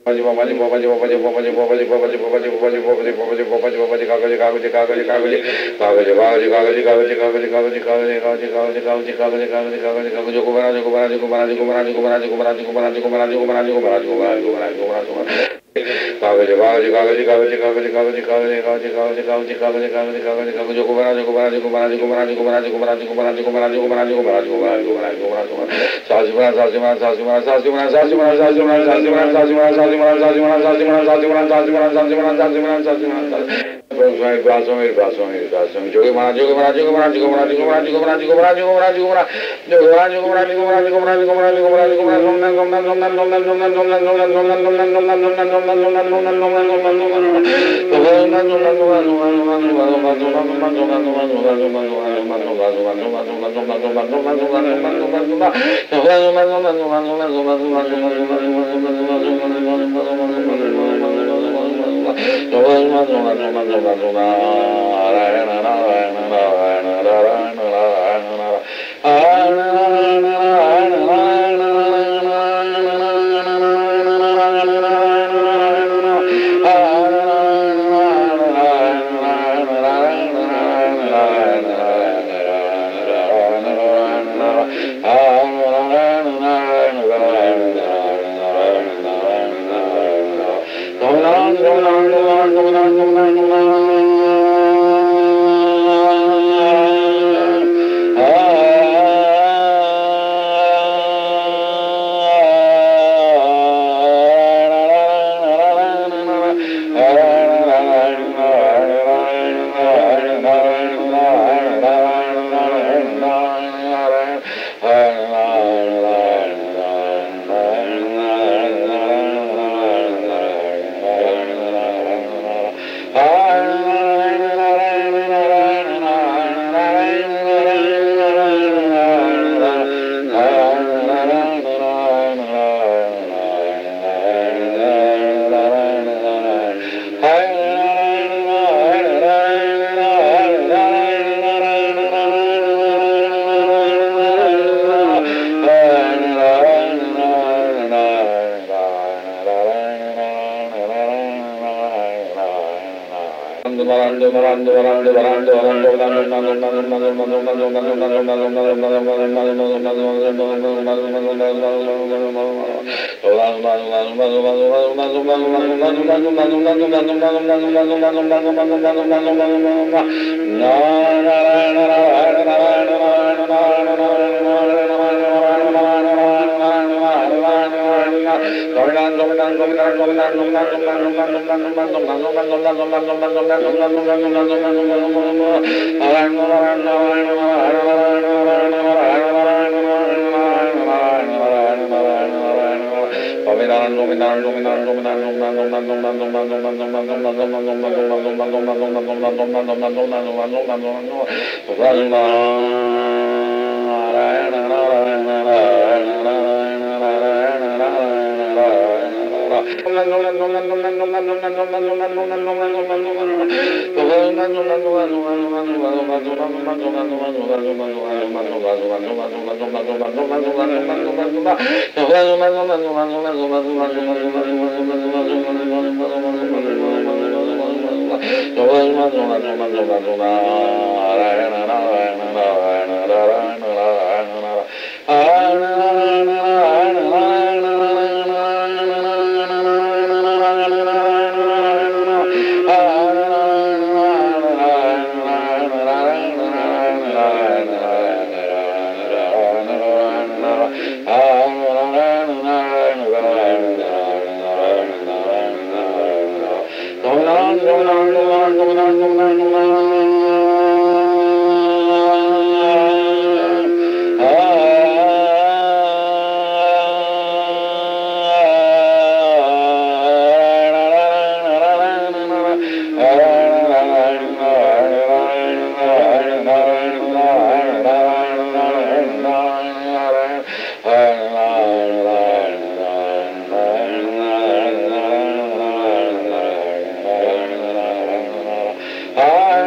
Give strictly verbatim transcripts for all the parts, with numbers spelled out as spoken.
Babaji Babaji Babaji Babaji Babaji Babaji Babaji Babaji Babaji Babaji Babaji Babaji Babaji Kagaji Kagaji Kagaji Kagaji Kagaji Kagaji Kagaji Kagaji Kagaji Kagaji Kagaji Kagaji Kagaji Kagaji Kagaji Kagaji Kagaji Kagaji Kumaraji Kumaraji Kumaraji Kumaraji Kumaraji Kumaraji Kumaraji Kumaraji Kumaraji Kumaraji Kumaraji Kumaraji Kumaraji Kagaji Kagaji Kagaji Kagaji Kagaji Kagaji Kagaji Kagaji Kagaji Kagaji Kagaji Kagaji Kagaji Kagaji Kumaraji Kumaraji Kumaraji Kumaraji Kumaraji Kumaraji Kumaraji Kumaraji Kumaraji Kumaraji Kumaraji Kumaraji Kumaraji Sasimana Sasimana Sasimana Sasimana Sasimana Sasimana Sasimana Sasimana Sasimana Sasimana Sasimana Sasimana Sasimana Sasimana Sasimana Sasimana Sasimana Sasimana Ah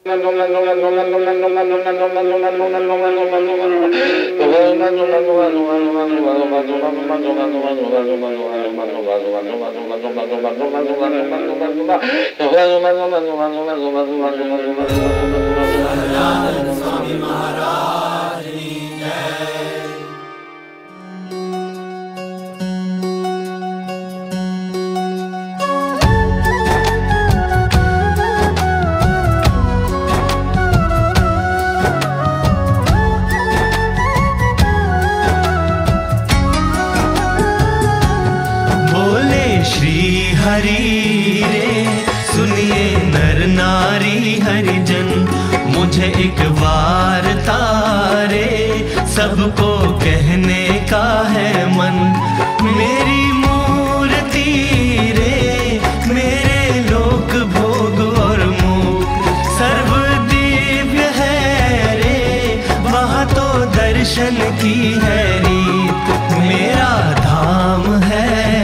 Swami Maharaj की जय। हरि रे सुनिए नर नारी हरिजन, मुझे एक वार्ता रे सबको कहने का है मन। मेरी मूर्ति रे मेरे लोक भोग और मुख सर्व दिव्य है रे, वहाँ तो दर्शन की है रीत। मेरा धाम है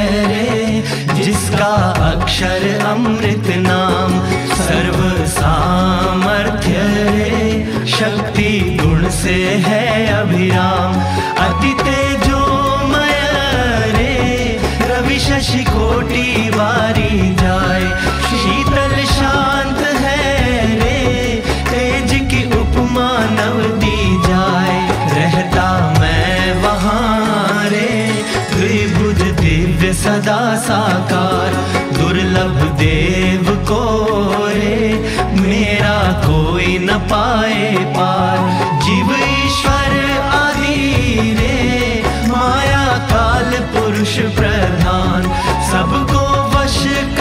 जिसका अक्षर अमृत नाम, सर्व सामर्थ्य रे शक्ति गुण से है अभिराम। अति तेजोमय रे रवि शशि कोटि वारी जाए, शीतल शांत है रे तेज की उपमा नव दी जाए। रहता मैं वहाँ रे द्विभुज दिव्य सदा साकार, दुर्लभ देव को रे मेरा कोई न पाए पार। जीव ईश्वर आदि रे माया काल पुरुष प्रधान, सबको वश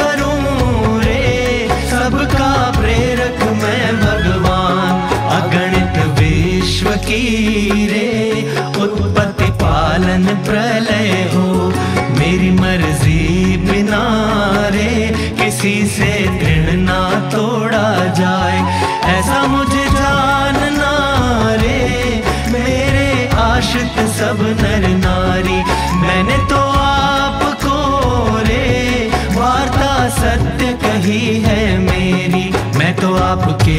करूं रे सबका प्रेरक मैं भगवान। अगणित विश्व की रे उत्पत्ति पालन प्रलय हो, मेरी मर्जी बिना रे किसी से तृण ना तोड़ा जाए। ऐसा मुझे जानना रे मेरे आश्रित सब नर नारी, मैंने तो आपको रे वार्ता सत्य कही है मेरी। मैं तो आपके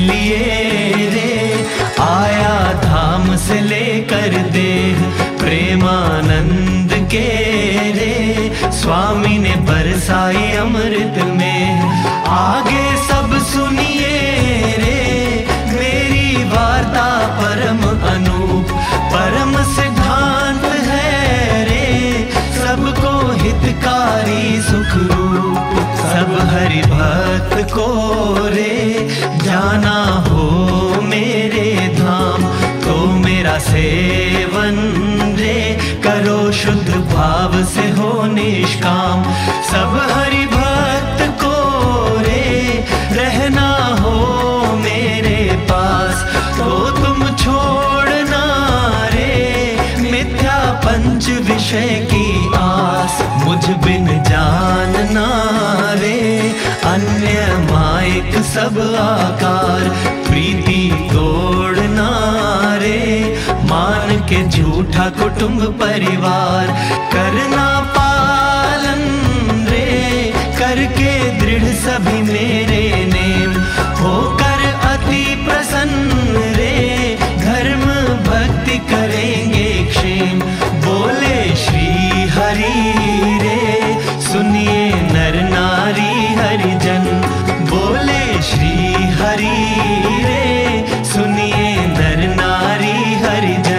लिए रे आया धाम से लेकर देह, प्रेमानंद के रे स्वामी ने बरसाई अमृत में। आगे सब सुनिए रे मेरी वार्ता परम अनूप, परम सिद्धांत है रे सबको हितकारी सुखरूप। सब हरि भक्त को रे जाना हो मेरे धाम, तो मेरा सेवन रे करो शुद्ध भाव से हो निष्काम। सब हरि भक्त को रे रहना हो मेरे पास, तो तुम छोड़ना रे मिथ्या पंच विषय की आस। मुझ बिन जानना रे अन्य मायक सब आकार, प्रीति तोड़ना रे मान के झूठा कुटुंब परिवार। करना पालन रे करके दृढ़ सभी मेरे नेम, होकर अति प्रसन्न रे धर्म भक्ति करेंगे क्षेम। बोले श्री हरि रे सुनिए नर नारी हरिजन, बोले श्री हरि रे सुनिए नर नारी हरिजन।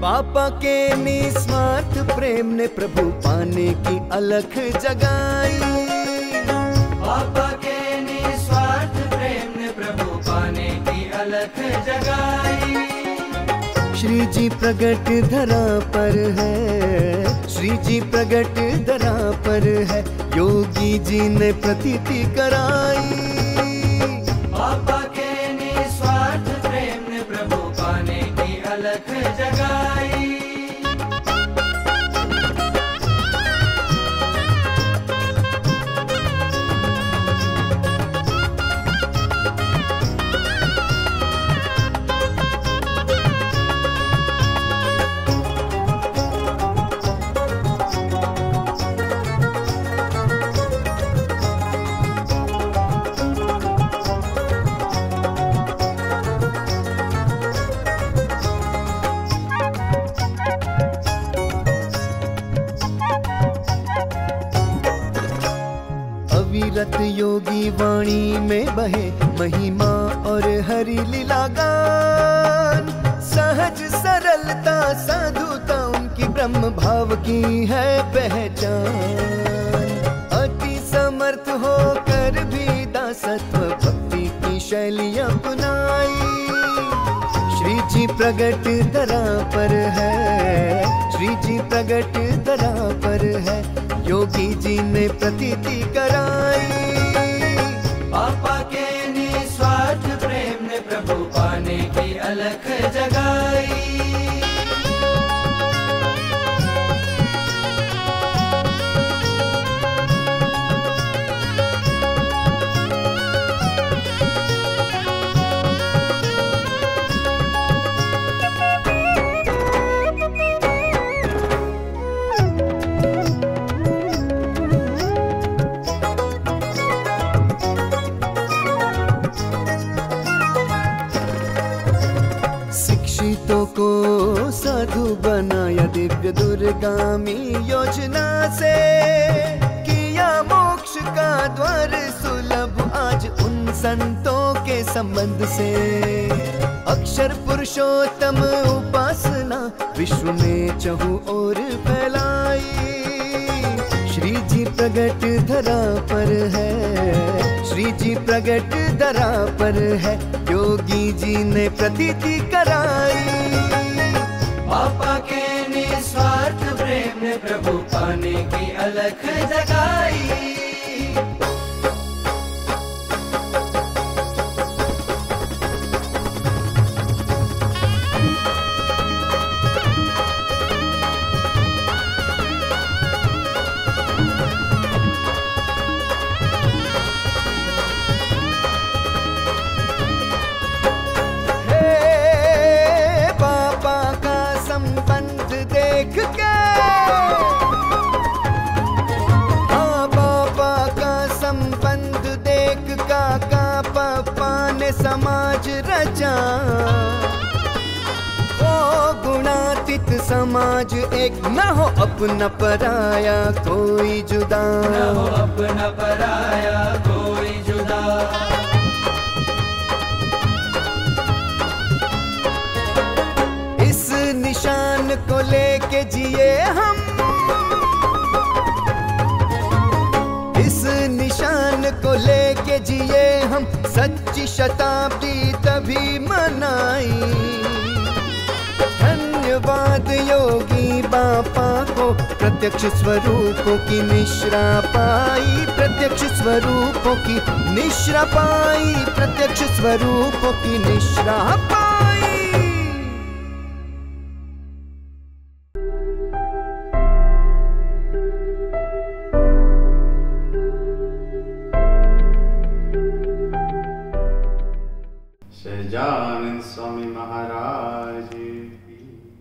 पापा के निस्वार्थ प्रेम ने प्रभु पाने की अलख जगाई। पापा के निस्वार्थ प्रेम ने प्रभु पाने की अलख जगाई। श्री जी प्रगट धरा पर है, श्री जी प्रगट धरा पर है, योगी जी ने प्रतीति कराई। पापा के निस्वार्थ प्रेम ने प्रभु पाने की अलख जगाई। अविरत योगी वाणी में बहे महिमा और हरि लीला गान। सहज सरलता साधुता उनकी ब्रह्म भाव की है पहचान। अति समर्थ होकर भी दासत्व भक्ति की शैली अपनाई। श्री जी प्रगट धरा पर है, श्री जी प्रगट धरा पर है, योगी जी ने प्रतीति कराई। पापा के निस्वार्थ प्रेम ने प्रभु पाने की अलख जगाई। शिक्षितों को साधु बनाया दिव्य दुर्गामी योजना से। किया मोक्ष का द्वार सुलभ आज उन संतों के संबंध से। अक्षर पुरुषोत्तम उपासना विश्व में चहु ओर फैलाई। श्री जी प्रगट धरा पर है, श्री जी प्रगट धरा पर है, योगी जी ने प्रतीति कराई। पापा के निस्वार्थ प्रेम ने प्रभु पाने की अलख जगाई। देख के हाँ पापा का संबंध देख काका पापा ने समाज रचा। ओ गुणातीत समाज एक न हो अपना पराया कोई जुदा, न हो अपना पराया कोई जुदा। निशान को लेके जिए हम, इस निशान को लेके जिए हम, सच्ची शताब्दी तभी मनाई। धन्यवाद योगी बापा को प्रत्यक्ष स्वरूपों की निश्रा पाई। प्रत्यक्ष स्वरूपों की निश्रा पाई, प्रत्यक्ष स्वरूपों की निश्रा पाई। सहजानंद स्वामी महाराज की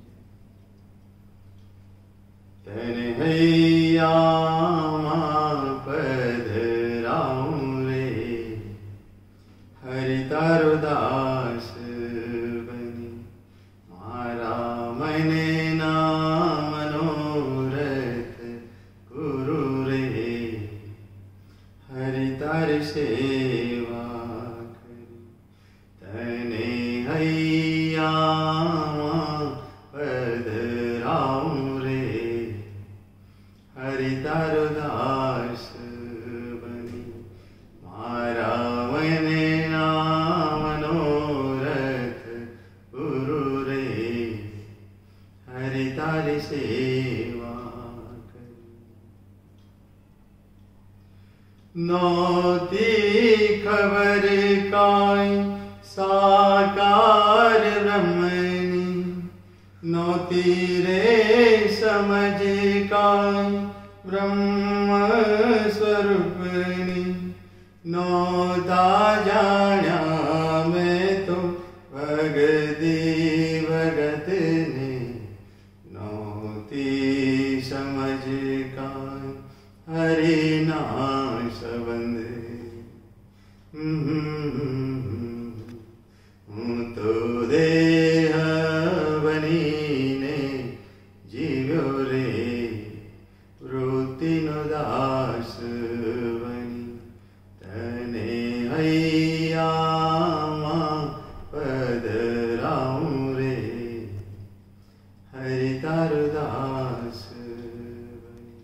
तेने हैया पधराऊं रे, हरि तारो दास बनी मारा मैंने ना मनोरथ गुरु रे, हरि तार सेवा तने हैया पधराऊं पधराऊं रे हरि तारो दास बनी मारा मने नाम मनोरथ गुरु रे हरि तारी सेवा करी नौती खबर काई साकार ब्रह्मनि नौती रे समझ काई ब्रह्म स्वरूपनि नौता जाना मैं तो भगति भगत ने नौती समझ काई हरि नाम संबंध तो देह बनीने जीव्यो रे वृत्ति नो दास बनी तने हैया पधराऊं रे हरि तारो दास बनी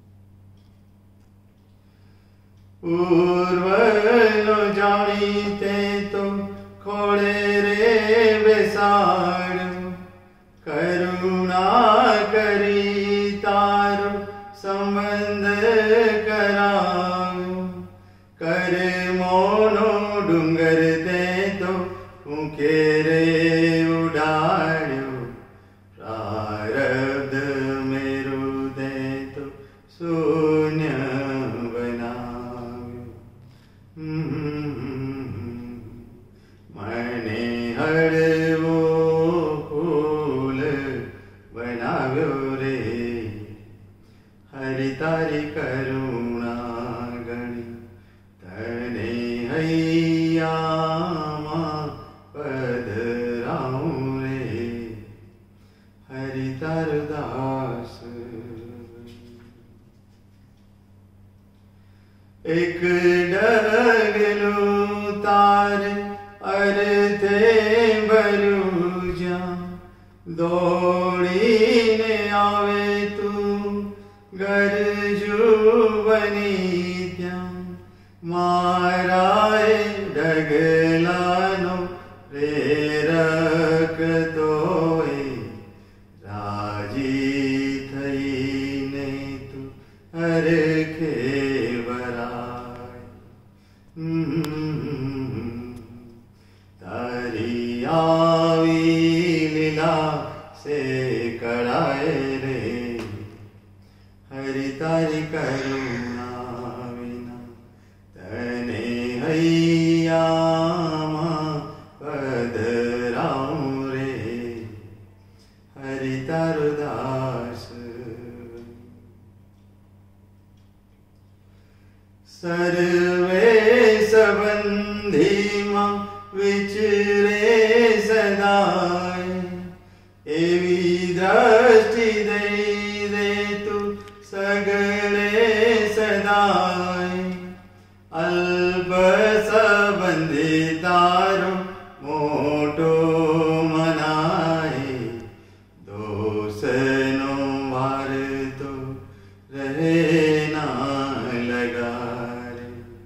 पूर्व नो जानीते तो खोड़े रे बेसाड़ो करुणा करी तारो संबंध कराओ कर मोनो डूंगर दे तो ऊँके रे उड़ाड़ो प्रारब्ध मेरु दे तो शून्य बनाओ मने हड़वो फूल बनाव्यो रे हरि तारी करुणा गणी तने हैया पधराऊं रे हरि तारो दास एक डगलू तार अर्थे बरूजा दौड़ीने आवे तू गरजू बनी त्या माराए डगलानो प्रेरक तोए राजी थईने तू हरखे बराय तारी आवी लीला से कराए रे हरि तारी करुणा विना तने हैया पधराऊं रे हरि तारो दास सर्वे संबंधी मां विचरे सदाय एवी दृष्टि दे दे तू सगले सदाय अल्प संबंधी तारो मोटो मनाए दोष नो वार तो रहे ना लगारे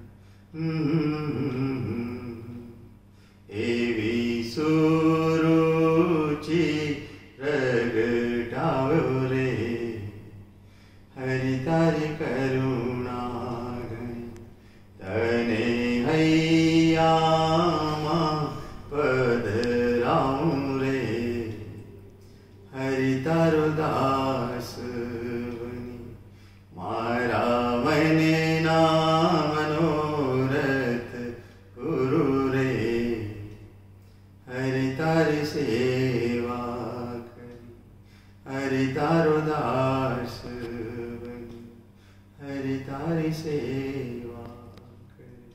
एवी सुरुचि प्रगटाव्यो रे हरि तारी करुणा गणी तने हैया पधराऊं रे हरि तारो दास बनी मारा मने नाम मनोरथ गुरु रे हरि तारी सेवा करी हरि तारो दास बनी हरि तारी सेवा करी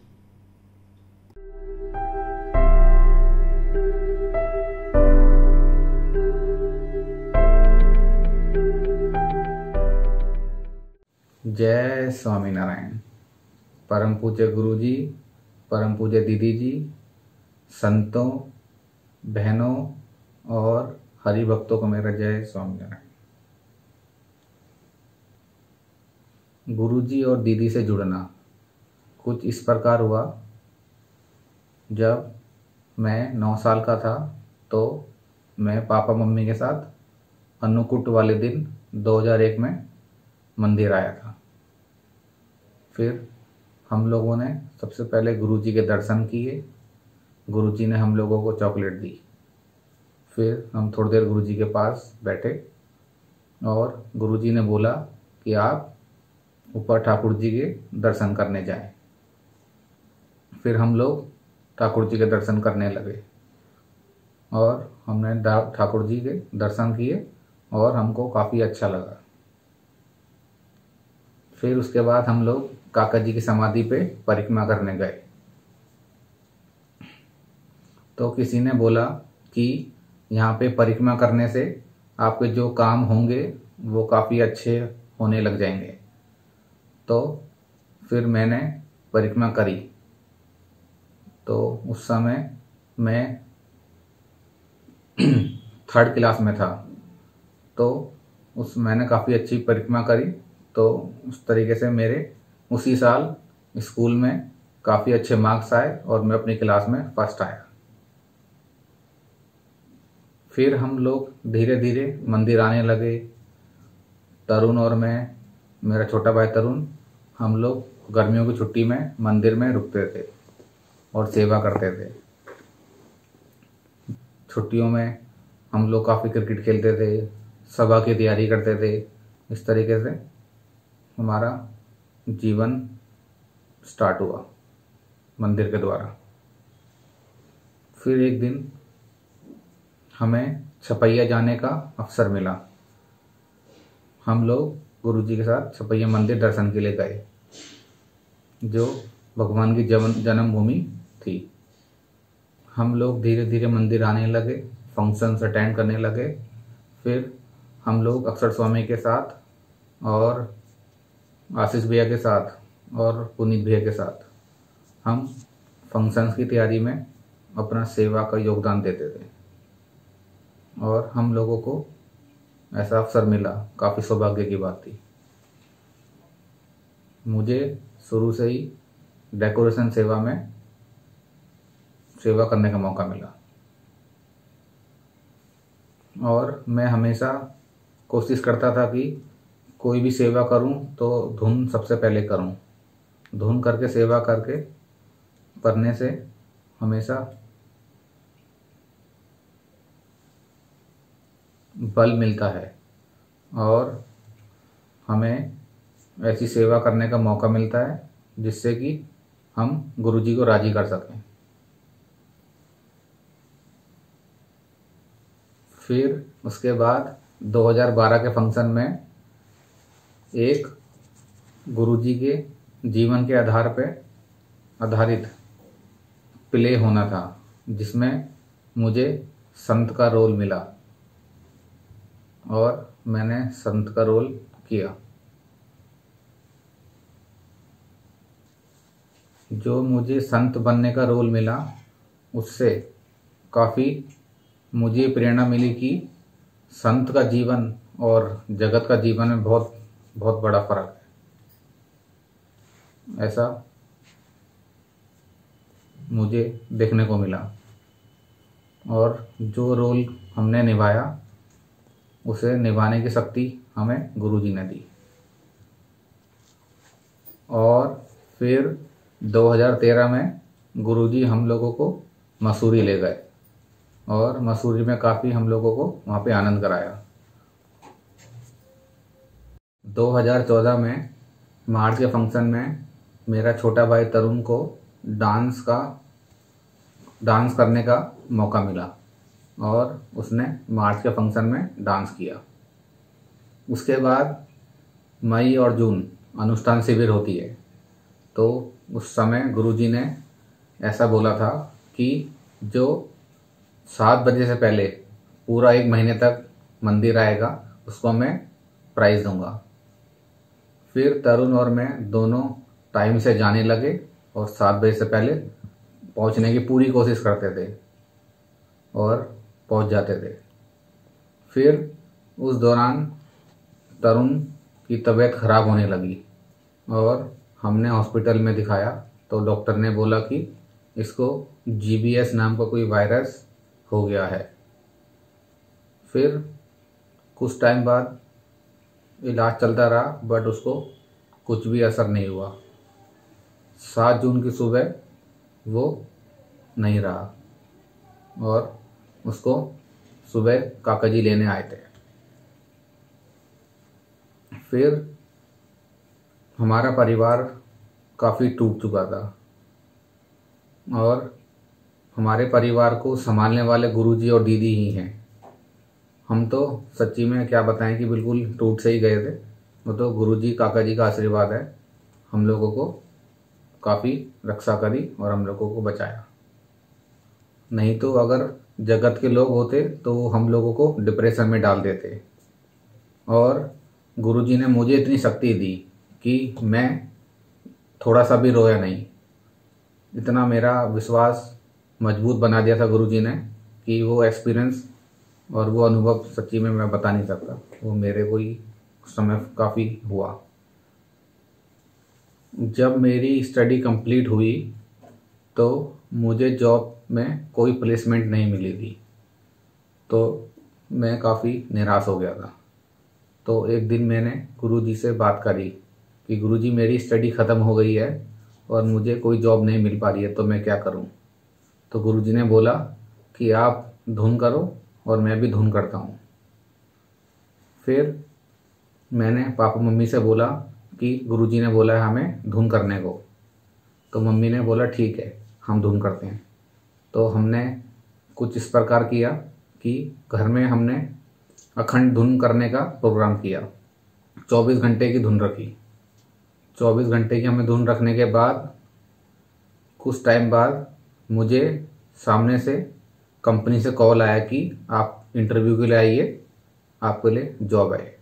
जय स्वामीनारायण। परम पूज्य गुरु जी, परम पूज्य दीदी जी, संतों, बहनों और हरि भक्तों को मेरा जय स्वामीनारायण। गुरुजी और दीदी से जुड़ना कुछ इस प्रकार हुआ। जब मैं नौ साल का था तो मैं पापा मम्मी के साथ अन्नकूट वाले दिन दो हज़ार एक में मंदिर आया था। फिर हम लोगों ने सबसे पहले गुरुजी के दर्शन किए। गुरुजी ने हम लोगों को चॉकलेट दी। फिर हम थोड़ी देर गुरुजी के पास बैठे और गुरुजी ने बोला कि आप ऊपर ठाकुर जी के दर्शन करने जाएं। फिर हम लोग ठाकुर जी के दर्शन करने लगे और हमने ठाकुर जी के दर्शन किए और हमको काफ़ी अच्छा लगा। फिर उसके बाद हम लोग काका जी की समाधि पे परिक्रमा करने गए। तो किसी ने बोला कि यहाँ पे परिक्रमा करने से आपके जो काम होंगे वो काफ़ी अच्छे होने लग जाएंगे। तो फिर मैंने परिक्रमा करी। तो उस समय मैं थर्ड क्लास में था। तो उस मैंने काफ़ी अच्छी परिक्रमा करी। तो उस तरीके से मेरे उसी साल स्कूल में काफ़ी अच्छे मार्क्स आए और मैं अपनी क्लास में फर्स्ट आया। फिर हम लोग धीरे धीरे मंदिर आने लगे। तरुण और मैं, मेरा छोटा भाई तरुण, हम लोग गर्मियों की छुट्टी में मंदिर में रुकते थे और सेवा करते थे। छुट्टियों में हम लोग काफ़ी क्रिकेट खेलते थे, सभा की तैयारी करते थे। इस तरीके से हमारा जीवन स्टार्ट हुआ मंदिर के द्वारा। फिर एक दिन हमें छपैया जाने का अवसर मिला। हम लोग गुरुजी के साथ छपैया मंदिर दर्शन के लिए गए, जो भगवान की जन्मभूमि थी। हम लोग धीरे धीरे मंदिर आने लगे, फंक्शंस अटेंड करने लगे। फिर हम लोग अक्षर स्वामी के साथ और आशीष भैया के साथ और पुनीत भैया के साथ हम फंक्शंस की तैयारी में अपना सेवा का योगदान देते थे और हम लोगों को ऐसा अवसर मिला। काफ़ी सौभाग्य की बात थी। मुझे शुरू से ही डेकोरेशन सेवा में सेवा करने का मौका मिला और मैं हमेशा कोशिश करता था कि कोई भी सेवा करूं तो धुन सबसे पहले करूं। धुन करके सेवा करके करने से हमेशा बल मिलता है और हमें ऐसी सेवा करने का मौका मिलता है जिससे कि हम गुरुजी को राजी कर सकें। फिर उसके बाद दो हज़ार बारह के फंक्शन में एक गुरुजी के जीवन के आधार पे आधारित प्ले होना था, जिसमें मुझे संत का रोल मिला और मैंने संत का रोल किया। जो मुझे संत बनने का रोल मिला उससे काफ़ी मुझे प्रेरणा मिली कि संत का जीवन और जगत का जीवन में बहुत बहुत बड़ा फर्क है, ऐसा मुझे देखने को मिला। और जो रोल हमने निभाया उसे निभाने की शक्ति हमें गुरुजी ने दी। और फिर दो हज़ार तेरह में गुरुजी हम लोगों को मसूरी ले गए और मसूरी में काफ़ी हम लोगों को वहाँ पे आनंद कराया। दो हज़ार चौदह में मार्च के फंक्शन में मेरा छोटा भाई तरुण को डांस का डांस करने का मौका मिला और उसने मार्च के फंक्शन में डांस किया। उसके बाद मई और जून अनुष्ठान शिविर होती है, तो उस समय गुरुजी ने ऐसा बोला था कि जो सात बजे से पहले पूरा एक महीने तक मंदिर आएगा उसको मैं प्राइज़ दूंगा। फिर तरुण और मैं दोनों टाइम से जाने लगे और सात बजे से पहले पहुंचने की पूरी कोशिश करते थे और पहुंच जाते थे। फिर उस दौरान तरुण की तबीयत खराब होने लगी और हमने हॉस्पिटल में दिखाया तो डॉक्टर ने बोला कि इसको जी बी एस नाम का कोई वायरस हो गया है। फिर कुछ टाइम बाद इलाज चलता रहा बट उसको कुछ भी असर नहीं हुआ। सात जून की सुबह वो नहीं रहा और उसको सुबह काका जी लेने आए थे। फिर हमारा परिवार काफ़ी टूट चुका था और हमारे परिवार को संभालने वाले गुरुजी और दीदी ही हैं। हम तो सच्ची में क्या बताएं कि बिल्कुल टूट से ही गए थे। वो तो गुरुजी काका जी का आशीर्वाद है, हम लोगों को काफ़ी रक्षा करी और हम लोगों को बचाया। नहीं तो अगर जगत के लोग होते तो वो हम लोगों को डिप्रेशन में डाल देते। और गुरुजी ने मुझे इतनी शक्ति दी कि मैं थोड़ा सा भी रोया नहीं। इतना मेरा विश्वास मजबूत बना दिया था गुरुजी ने कि वो एक्सपीरियंस और वो अनुभव सच्ची में मैं बता नहीं सकता। वो मेरे को ही समय काफ़ी हुआ। जब मेरी स्टडी कंप्लीट हुई तो मुझे जॉब में कोई प्लेसमेंट नहीं मिली थी, तो मैं काफ़ी निराश हो गया था। तो एक दिन मैंने गुरुजी से बात करी कि गुरुजी मेरी स्टडी ख़त्म हो गई है और मुझे कोई जॉब नहीं मिल पा रही है, तो मैं क्या करूं। तो गुरुजी ने बोला कि आप धुन करो और मैं भी धुन करता हूं। फिर मैंने पापा मम्मी से बोला कि गुरुजी ने बोला है हमें धुन करने को। तो मम्मी ने बोला ठीक है हम धुन करते हैं। तो हमने कुछ इस प्रकार किया कि घर में हमने अखंड धुन करने का प्रोग्राम किया। चौबीस घंटे की धुन रखी। चौबीस घंटे की हमें धुन रखने के बाद कुछ टाइम बाद मुझे सामने से कंपनी से कॉल आया कि आप इंटरव्यू के लिए आइए, आपके लिए जॉब है।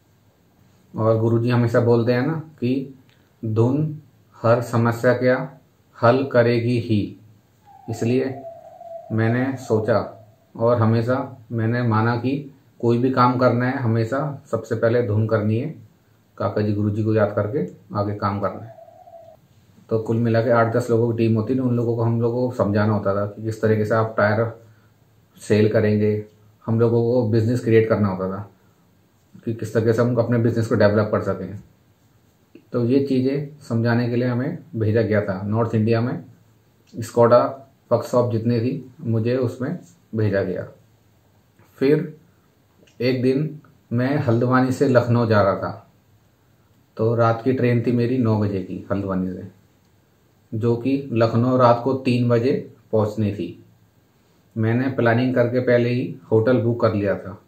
और गुरुजी हमेशा बोलते हैं ना कि धुन हर समस्या का हल करेगी ही। इसलिए मैंने सोचा और हमेशा मैंने माना कि कोई भी काम करना है हमेशा सबसे पहले धुन करनी है, काका जी गुरुजी को याद करके आगे काम करना है। तो कुल मिला के आठ दस लोगों की टीम होती ना, उन लोगों को हम लोगों को समझाना होता था कि किस तरीके से आप टायर सेल करेंगे। हम लोगों को बिजनेस क्रिएट करना होता था कि किस तरीके से हम अपने बिजनेस को डेवलप कर सकें। तो ये चीज़ें समझाने के लिए हमें भेजा गया था। नॉर्थ इंडिया में स्कोडा वर्कशॉप जितनी थी मुझे उसमें भेजा गया। फिर एक दिन मैं हल्द्वानी से लखनऊ जा रहा था, तो रात की ट्रेन थी मेरी नौ बजे की हल्द्वानी से, जो कि लखनऊ रात को तीन बजे पहुंचनी थी। मैंने प्लानिंग करके पहले ही होटल बुक कर लिया था।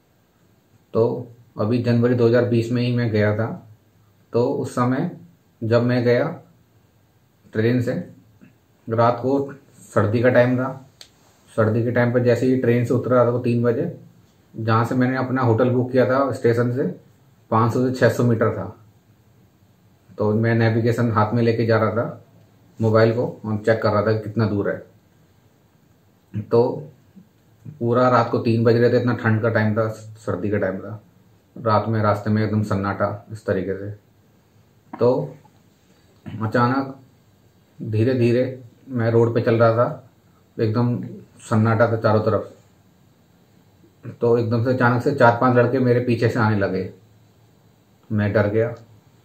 तो अभी जनवरी दो हज़ार बीस में ही मैं गया था। तो उस समय जब मैं गया ट्रेन से, रात को सर्दी का टाइम था। सर्दी के टाइम पर जैसे ही ट्रेन से उतरा था वो तीन बजे, जहाँ से मैंने अपना होटल बुक किया था स्टेशन से पाँच सौ से छः सौ मीटर था। तो मैं नेविगेशन हाथ में लेके जा रहा था, मोबाइल को और चेक कर रहा था कि कितना दूर है। तो पूरा रात को तीन बज रहे थे, इतना ठंड का टाइम था, सर्दी का टाइम था। रात में रास्ते में एकदम सन्नाटा इस तरीके से। तो अचानक धीरे धीरे मैं रोड पे चल रहा था, एकदम सन्नाटा था चारों तरफ। तो एकदम से अचानक से चार पांच लड़के मेरे पीछे से आने लगे। मैं डर गया।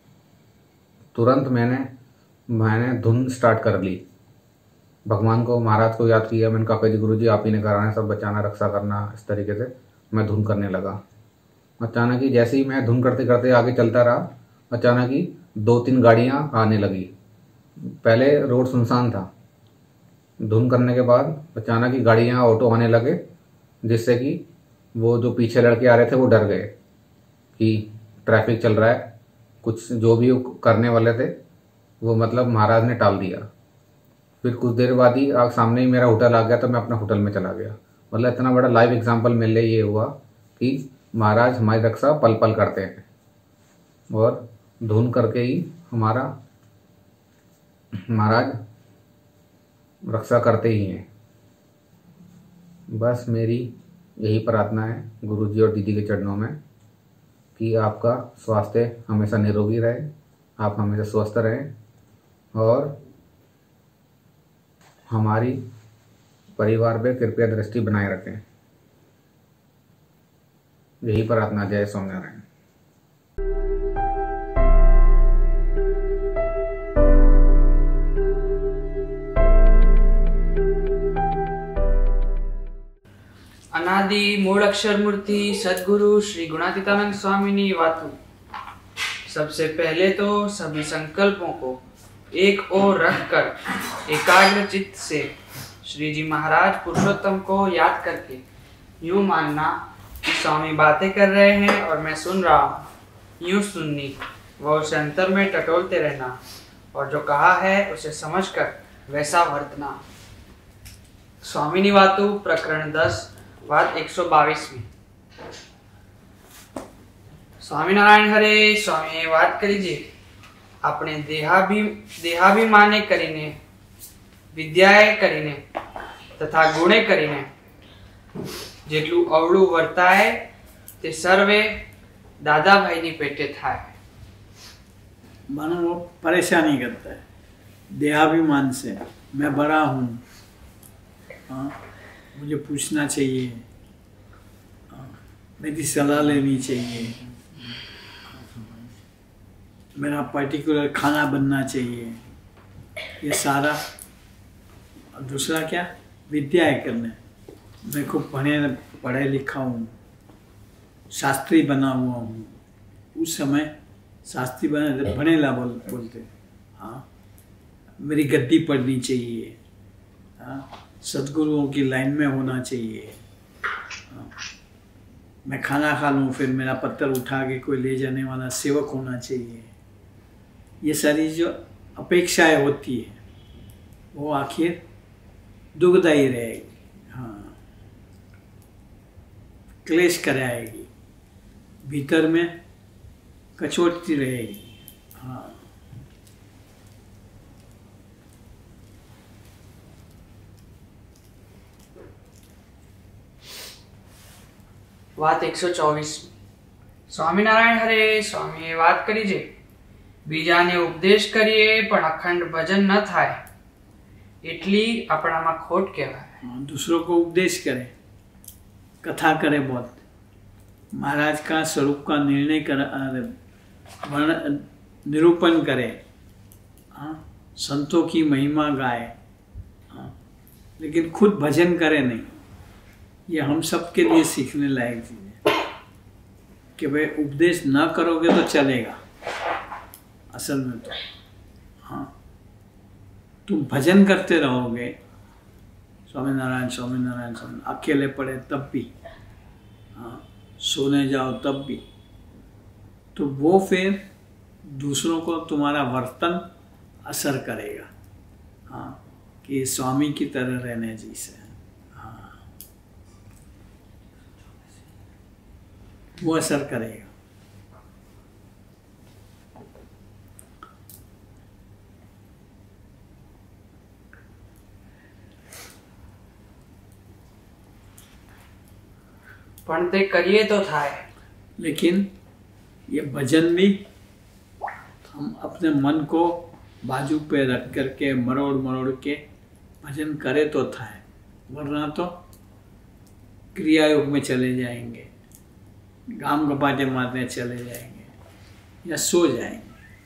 तुरंत मैंने मैंने धुन स्टार्ट कर ली। भगवान को, महाराज को याद किया। मैंने कहा जी गुरुजी आप ही ने कराना है, सब बचाना रक्षा करना। इस तरीके से मैं धुन करने लगा। अचानक ही जैसे ही मैं धुन करते करते आगे चलता रहा, अचानक ही दो तीन गाड़ियां आने लगी। पहले रोड सुनसान था। धुन करने के बाद अचानक ही गाड़ियां ऑटो आने लगे, जिससे कि वो जो पीछे लड़के आ रहे थे वो डर गए कि ट्रैफिक चल रहा है। कुछ जो भी करने वाले थे वो मतलब महाराज ने टाल दिया। फिर कुछ देर बाद ही आग सामने ही मेरा होटल आ गया, तो मैं अपना होटल में चला गया। मतलब इतना बड़ा लाइव एग्जाम्पल मेरे लिए ये हुआ कि महाराज हमारी रक्षा पल पल करते हैं और धुन करके ही हमारा महाराज रक्षा करते ही हैं। बस मेरी यही प्रार्थना है गुरुजी और दीदी के चरणों में कि आपका स्वास्थ्य हमेशा निरोगी रहे, आप हमेशा स्वस्थ रहें और हमारी परिवार पे कृपया दृष्टि बनाए रखें। यही प्रार्थना। जय स्वामीनारायण। अनादि मूल अक्षर मूर्ति सद्गुरु श्री गुणातीतानंद स्वामी ने वातु। सबसे पहले तो सभी संकल्पों को एक ओर रखकर एकाग्र चित्त से श्री जी महाराज पुरुषोत्तम को याद करके यूं मानना कि स्वामी बातें कर रहे हैं और मैं सुन रहा हूँ, यूं सुननी व उसे अंतर में टटोलते रहना और जो कहा है उसे समझकर वैसा वर्तना। स्वामी निवातु प्रकरण दस बात एक सौ बावीसवीं। स्वामीनारायण हरे। स्वामी વાત કરીજે આપણે દેહાભિ દેહાભિમાને કરીને વિદ્યાએ કરીને તથા ગુણે કરીને જેટલું અવળું વર્તાય તે સર્વે દાદાભાઈની પેટે થાય। मानो वो परेशानी करता है देहाभिमान से, मैं बड़ा हूँ, हाँ मुझे पूछना चाहिए, मेरी सलाह लेनी चाहिए, मेरा पर्टिकुलर खाना बनना चाहिए, ये सारा। दूसरा क्या, विद्या है करने, मैं खूब पढ़े पढ़े लिखा हूँ, शास्त्री बना हुआ हूँ। उस समय शास्त्री बने बनेला बोल बोलते, हाँ मेरी गद्दी पढ़नी चाहिए, हाँ सदगुरुओं की लाइन में होना चाहिए, हाँ, मैं खाना खा लूँ फिर मेरा पत्थर उठा के कोई ले जाने वाला सेवक होना चाहिए। ये सारी जो अपेक्षाएं होती है वो आखिर दुखदायी रहेगी, हाँ क्लेश कराएगी, भीतर में कचोटती रहेगी, हाँ। વાત એક સો ચોવીસ। સ્વામિનારાયણ હરે। સ્વામીએ વાત કરી છે બીજાને ઉપદેશ કરીએ પણ અખંડ ભજન ન થાય એટલી આપણામાં ખોટ કહેવાય। दूसरों को उपदेश करे, कथा करे, बहुत महाराज का स्वरूप का निर्णय कर वर्ण निरूपण करे, हाँ संतों की महिमा गाए, हाँ लेकिन खुद भजन करे नहीं। ये हम सब के लिए सीखने लायक चीज़ है कि भाई उपदेश ना करोगे तो चलेगा, असल में तो हाँ तुम भजन करते रहोगे, स्वामीनारायण स्वामीनारायण स्वामी, अकेले पड़े तब भी, हाँ सोने जाओ तब भी, तो वो फिर दूसरों को तुम्हारा वर्तन असर करेगा, हाँ कि स्वामी की तरह रहने जैसे, वो असर करेगा। પણ તે કરીએ તો થાય। लेकिन ये भजन भी हम अपने मन को बाजू पे रख करके मरोड़ मरोड़ के भजन करे तो थाए, वरना तो क्रिया योग में चले जाएंगे, गाम गपाटे मारने चले जाएंगे या सो जाएंगे।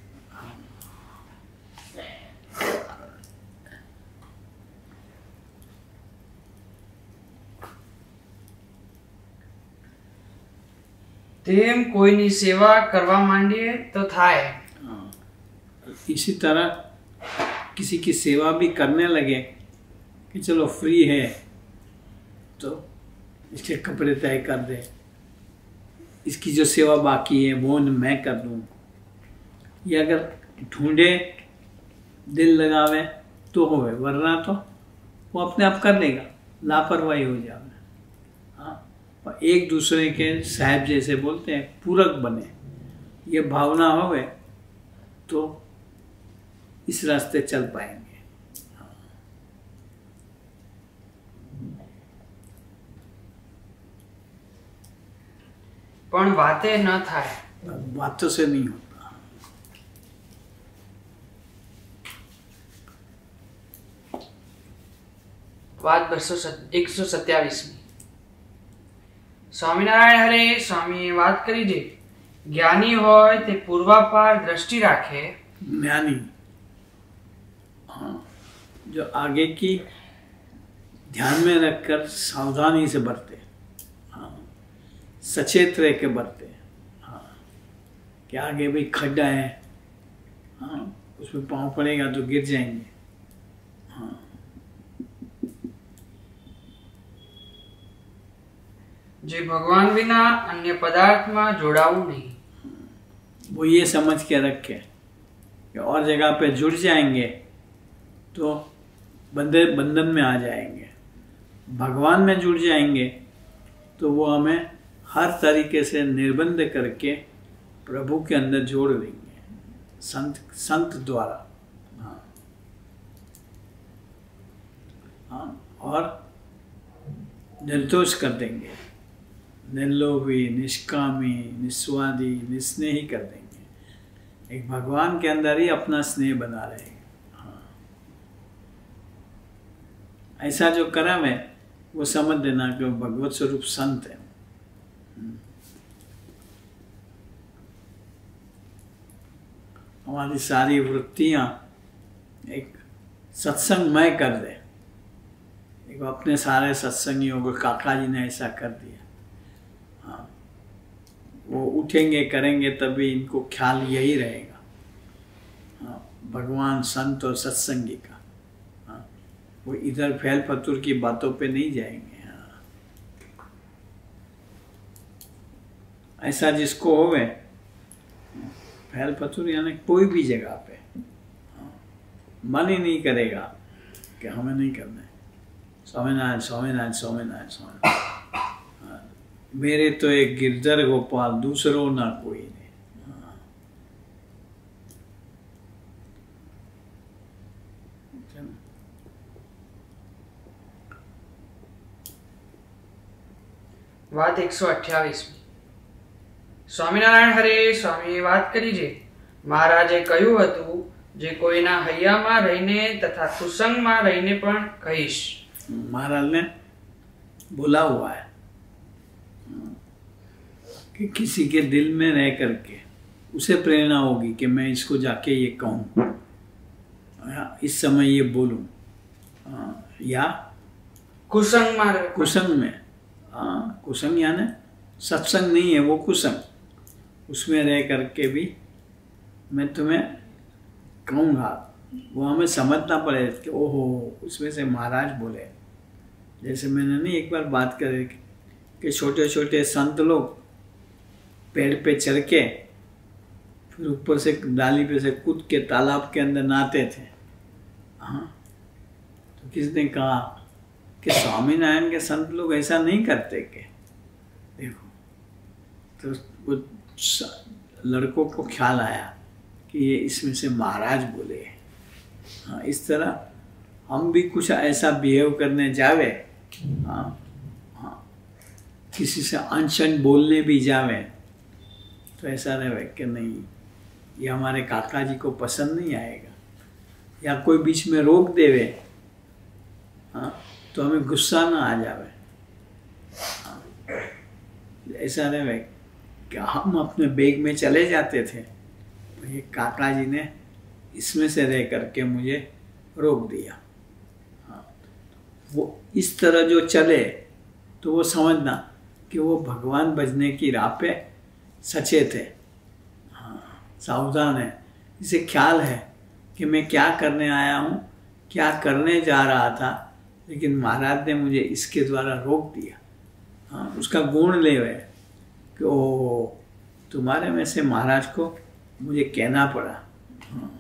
તેમ કોઈની સેવા કરવા માંડીએ તો થાય। इसी तरह किसी की सेवा भी करने लगे कि चलो फ्री है तो इसके कपड़े तय कर दे, इसकी जो सेवा बाकी है वो मैं कर लूँ, ये अगर ढूंढे दिल लगावे तो होवे, वरना तो वो अपने आप कर लेगा, लापरवाही हो जावे। हाँ एक दूसरे के साहब जैसे बोलते हैं पूरक बने, ये भावना होवे तो इस रास्ते चल पाएंगे। પણ વાતે ન થાય. बातों से नहीं होता. વાત બસો એકસો સત્યાવીસમી. સ્વામિનારાયણ હરે સ્વામીએ વાત કરી છે, જ્ઞાની હોય તે પૂર્વાપાર દ્રષ્ટિ રાખે. ज्ञानी हाँ, जो आगे की ध्यान में रखकर सावधानी से बरते, हाँ, सचेत रह के बरते, हाँ, कि आगे भी खड्डा है, हाँ, उसमें पाँव पड़ेगा तो गिर जाएंगे. हाँ, જે ભગવાન વિના અન્ય પદાર્થમાં જોડાવું નહીં. वो ये समझ के रखे कि और जगह पे जुड़ जाएंगे तो बंधे बंधन में आ जाएंगे. भगवान में जुड़ जाएंगे तो वो हमें हर तरीके से निर्बंध करके प्रभु के अंदर जोड़ देंगे, संत संत द्वारा. हाँ हाँ, और निर्दोष कर देंगे, निर्लोभी, निष्कामी, निस्वादी, निस्नेही कर देंगे. एक भगवान के अंदर ही अपना स्नेह बना रहेगा. हाँ, ऐसा जो कर्म है वो समझ देना कि वो भगवत स्वरूप संत है. हमारी सारी वृत्तियां एक सत्संगमय कर दे. एक अपने सारे सत्संगियों को काका जी ने ऐसा कर दिया. हाँ, वो उठेंगे करेंगे तभी इनको ख्याल यही रहेगा, हाँ, भगवान, संत और सत्संगी का. हाँ, वो इधर फैल फतूर की बातों पे नहीं जाएंगे. हाँ, ऐसा जिसको होवे, फैल फतूर यानी कोई भी जगह पे, हाँ, मन ही नहीं करेगा कि हमें नहीं करना है. स्वामीनारायण स्वामीनारायण स्वामीनारायण स्वामीनारायण. मेरे तो एक गिरधर गोपाल, दूसरो ना कोई नहीं. हाँ, વાત એકસો અઠ્યાવીસમી. સ્વામિનારાયણ હરે સ્વામીએ વાત કરી છે, મહારાજે કહ્યું હતું, જે કોઈના હૈયામાં રહીને તથા કુસંગમાં રહીને પણ કહીશ. महाराज ने बोला हुआ है कि किसी के दिल में रह करके उसे प्रेरणा होगी कि मैं इसको जाके ये कहूँ, इस समय ये बोलूँ, या कुसंग में कुसंग में हाँ, कुसंग यानी सत्संग नहीं है वो कुसंग, उसमें रह करके भी मैं तुम्हें कहूँगा. वो हमें समझना पड़े कि ओहो उसमें से महाराज बोले. जैसे मैंने नहीं एक बार बात करे कि छोटे छोटे संत लोग पेड़ पे चढ़ के फिर ऊपर से डाली पे से कूद के तालाब के अंदर नहाते थे. हाँ, तो किसने कहा कि स्वामीनारायण के संत लोग ऐसा नहीं करते के. देखो तो वो लड़कों को ख्याल आया कि ये इसमें से महाराज बोले. हाँ, इस तरह हम भी कुछ ऐसा बिहेव करने जावे, हाँ हाँ, किसी से अनशन बोलने भी जावे तो ऐसा रहे कि नहीं ये हमारे काका जी को पसंद नहीं आएगा, या कोई बीच में रोक देवे, हाँ, तो हमें गुस्सा ना आ जावे. हाँ, ऐसा रहे कि हम अपने बैग में चले जाते थे तो ये काका जी ने इसमें से रह करके मुझे रोक दिया. हाँ, वो इस तरह जो चले तो वो समझना कि वो भगवान भजने की राह पे सचेत है. हाँ, सावधान है, इसे ख्याल है कि मैं क्या करने आया हूँ, क्या करने जा रहा था, लेकिन महाराज ने मुझे इसके द्वारा रोक दिया. हाँ, उसका गुण ले हुए कि ओ तुम्हारे में से महाराज को मुझे कहना पड़ा. हाँ,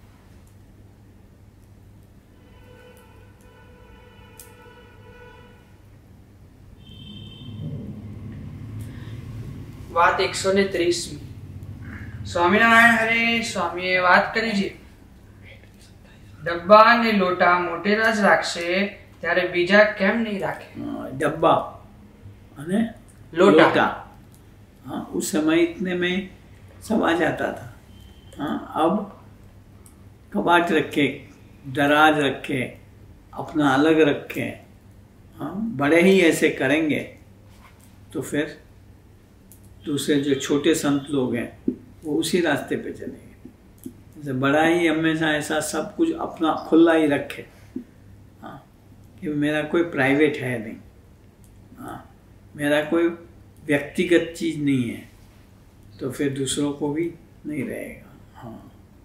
વાત એકસો ને ત્રીસમી. સ્વામિનારાયણ હરે સ્વામીએ વાત કરી છે, ડબ્બા ને લોટા મોટેરા જ રાખશે ત્યારે બીજા કેમ નહીં રાખે. ડબ્બા અને લોટા. લોટા हाँ, उस समय इतने में सब आ जाता था। हाँ, अब कबाट रखे, दराज रखे, अपना अलग रखे, हाँ, बड़े ही ऐसे करेंगे तो फिर दूसरे जो छोटे संत लोग हैं वो उसी रास्ते पे चलेंगे। जैसे बड़ा ही हमेशा ऐसा सब कुछ अपना खुला ही रखे, हाँ, कि मेरा कोई प्राइवेट है नहीं, हाँ, मेरा कोई व्यक्तिगत चीज़ नहीं है, तो फिर दूसरों को भी नहीं रहेगा। हाँ,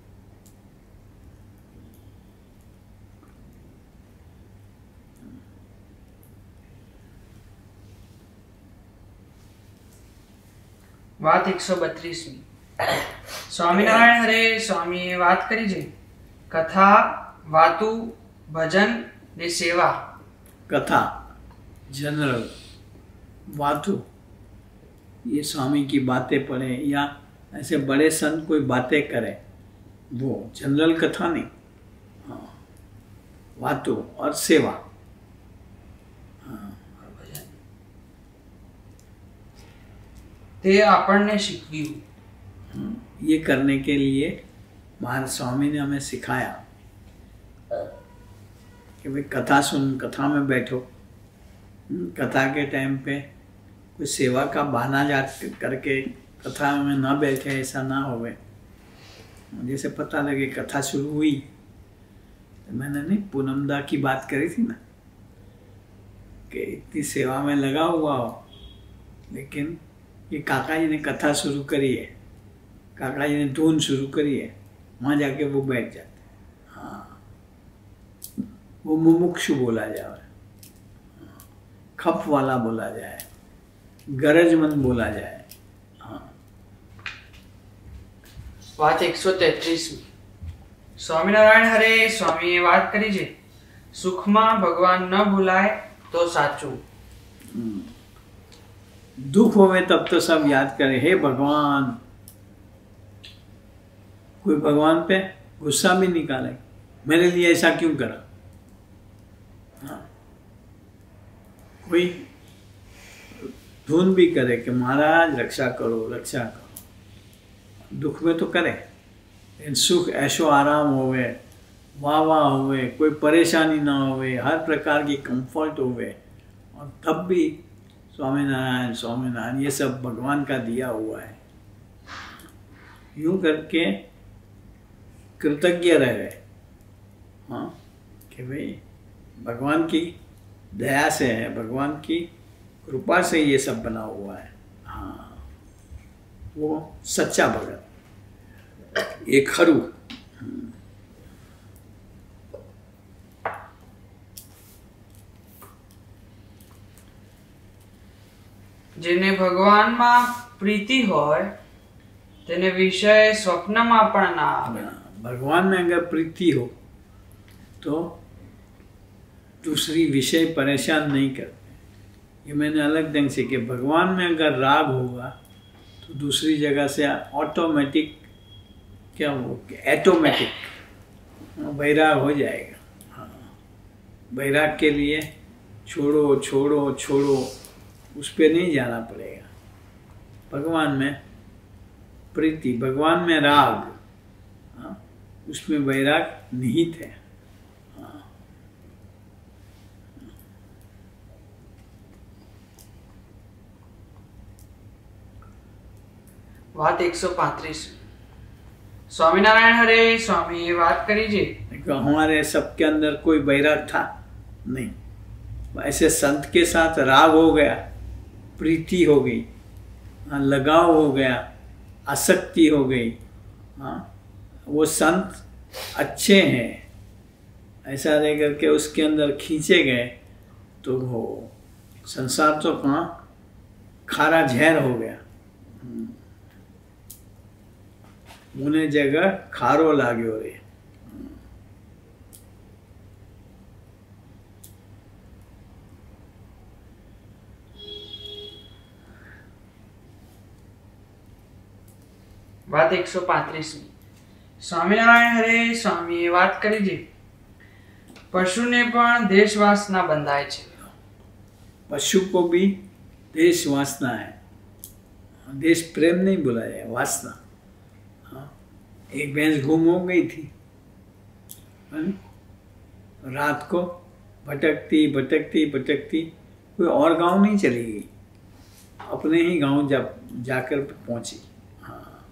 વાત એકસો બત્રીસમી સ્વામિનારાયણ હરે સ્વામીએ વાત કરી છે કથા વાતુ ભજન ને સેવા। कथा जनरल, वातु ये स्वामी की बातें पढ़े या ऐसे बड़े संत कोई बातें करे, वो जनरल कथा नहीं। हाँ, वातु और सेवा। તે આપણને શીખવ્યું। ये करने के लिए महाराज स्वामी ने हमें सिखाया कि भाई कथा सुन, कथा में बैठो, कथा के टाइम पे कोई सेवा का बहाना जा करके कथा में ना बैठे, ऐसा ना होवे। जैसे पता लगे कथा शुरू हुई तो मैंने नहीं पूनमदा की बात करी थी ना कि इतनी सेवा में लगा हुआ हो, लेकिन ये काका जी ने कथा शुरू करी है, काका जी ने धून शुरू करी है, वहाँ जाके वो बैठ जाते। हाँ, वो मुमुक्षु बोला जाए, खप वाला बोला जाए, गरजमंद बोला जाए। हाँ, વાત એકસો તેત્રીસમી સ્વામિનારાયણ હરે સ્વામીએ વાત કરી છે સુખમાં ભગવાન ન ભૂલાય તો સાચું। दुख होवे तब तो सब याद करे, हे भगवान। कोई भगवान पे गुस्सा भी निकाले, मेरे लिए ऐसा क्यों करा। हाँ, कोई धुन भी करे कि महाराज रक्षा करो, रक्षा करो, दुख में तो करे, लेकिन सुख ऐशो आराम होवे, वाह वाह होवे, कोई परेशानी ना होवे, हर प्रकार की कंफर्ट होवे, और तब भी स्वामीनारायण स्वामीनारायण ये सब भगवान का दिया हुआ है। यूं करके कृतज्ञ रहे। हाँ, कि भाई भगवान की दया से है, भगवान की कृपा से ये सब बना हुआ है। हाँ, वो सच्चा भगत, एक खरू। જેને ભગવાનમાં પ્રીતિ હોય તેને વિષય સ્વપ્નમાં પણ ના આવે। भगवान में अगर प्रीति हो तो दूसरी विषय परेशान नहीं करते। ये मैंने अलग ढंग से कि भगवान में अगर राग होगा तो दूसरी जगह से ऑटोमेटिक, क्या वो ऑटोमेटिक वैराग हो जाएगा। हाँ, वैराग के लिए छोड़ो छोड़ो छोड़ो उस पर नहीं जाना पड़ेगा। भगवान में प्रीति, भगवान में राग, हाँ, उसमें वैराग निहित है। हाँ, વાત એકસો પાંત્રીસ સ્વામિનારાયણ હરે સ્વામીએ વાત કરી છે हमारे सबके अंदर कोई वैराग था नहीं, ऐसे संत के साथ राग हो गया, प्रीति हो गई, लगाव हो गया, आसक्ति हो गई। हाँ, वो संत अच्छे हैं ऐसा रह करके उसके अंदर खींचे गए तो वो संसार तो कहाँ खारा जहर हो गया, मुने जगह खारो लाग्यो रे। વાત એકસો પાંત્રીસમી સ્વામિનારાયણ હરે સ્વામીએ વાત કરી છે પશુને પણ દેશ વાસના બંધાય છે। पशु को भी देश वासना है। देश प्रेम नहीं बुलाया है, वासना। हाँ, एक भैंस गुम हो गई थी, रात को भटकती भटकती भटकती कोई और गांव नहीं चली गई, अपने ही गांव जा जाकर पहुंची। हाँ,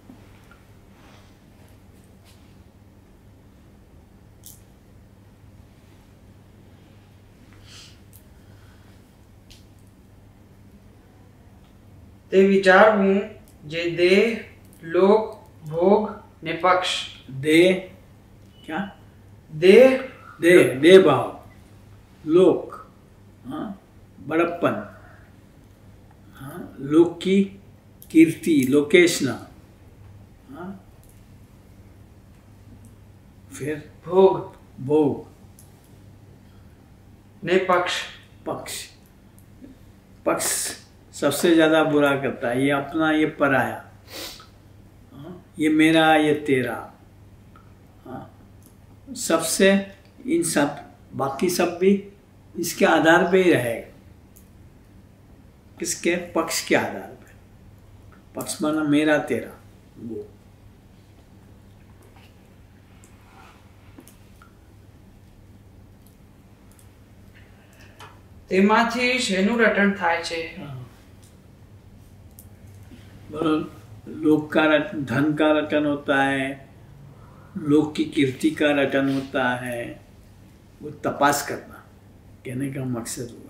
તે વિચારવું જે દેહ લોક ભોગ ને પક્ષ दे क्या देह दे दे भाव, लोक, हाँ, बड़प्पन, हाँ, लोक की कीर्ति, लोकेशना, हाँ, फिर भोग भोग ने पक्ष पक्ष पक्ष सबसे ज्यादा बुरा करता है, ये अपना ये पराया, हाँ, ये मेरा ये तेरा, हाँ, सबसे इन सब बाकी सब भी इसके आधार पे ही रहेगा। किसके? पक्ष के आधार पे। पक्ष माना मेरा तेरा वो। તેમાંથી શેનું રટણ થાય છે? बोलो, लोक का रटन, धन का रटन होता है, लोक की कीर्ति का रटन होता है। वो तपास करना कहने का मकसद हुआ।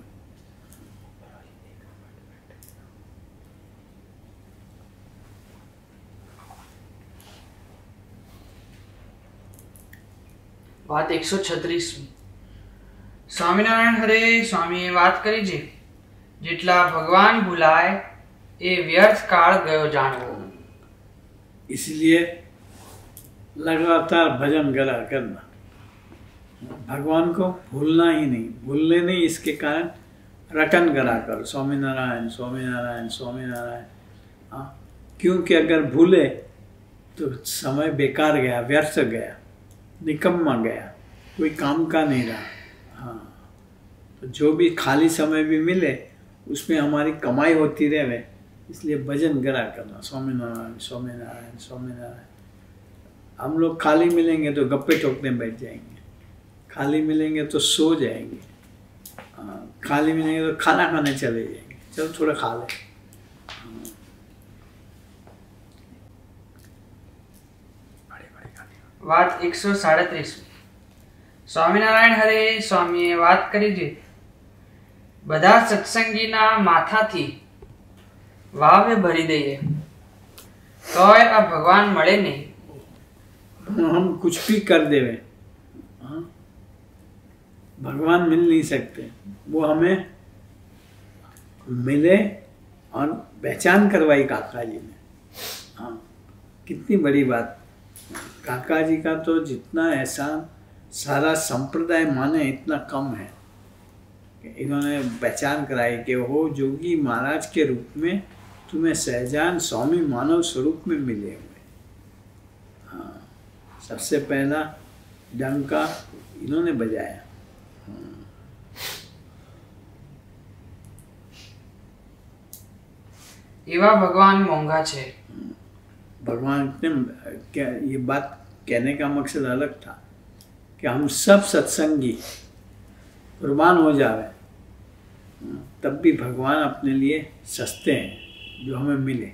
વાત એકસો છત્રીસમી સ્વામિનારાયણ હરે સ્વામીએ વાત કરી છે, જેટલા ભગવાન ભૂલાય એ વ્યર્થ કાળ ગયો જાણવો। इसलिए लगातार भजन करा करना, भगवान को भूलना ही नहीं, भूलने नहीं, इसके कारण रटन करा कर स्वामीनारायण स्वामीनारायण स्वामीनारायण। हाँ, क्योंकि अगर भूले तो समय बेकार गया, व्यर्थ गया, निकम्मा गया, कोई काम का नहीं रहा। हाँ, तो जो भी खाली समय भी मिले उसमें हमारी कमाई होती रहे, इसलिए भजन करा करना स्वामीनारायण स्वामीनारायण स्वामीनारायण। हम लोग खाली मिलेंगे तो गप्पे ठोकने बैठ जाएंगे, खाली मिलेंगे तो सो जाएंगे, हाँ, खाली मिलेंगे तो खाना खाने चले जाएंगे, चलो थोड़ा खा ले। વાત એકસો સાડત્રીસ સ્વામિનારાયણ હરે સ્વામીએ વાત કરી છે, બધા સત્સંગીના માથાથી વાવે ભરી દઈએ તોય આ ભગવાન મળે નહીં। हम कुछ भी कर देवे, हाँ, भगवान मिल नहीं सकते। वो हमें मिले और पहचान करवाई काका जी ने। हाँ, कितनी बड़ी बात। काका जी का तो जितना एहसान सारा संप्रदाय माने इतना कम है कि इन्होंने पहचान कराई कि वो जोगी महाराज के रूप में तुम्हें सहजान स्वामी मानव स्वरूप में मिले हुए। हाँ, सबसे पहला डंका इन्होंने बजाया। એવા ભગવાન મોંઘા છે। भगवान ने क्या ये बात कहने का मकसद अलग था कि हम सब सत्संगी कुर्बान हो जावे तब भी भगवान अपने लिए सस्ते हैं जो हमें मिले।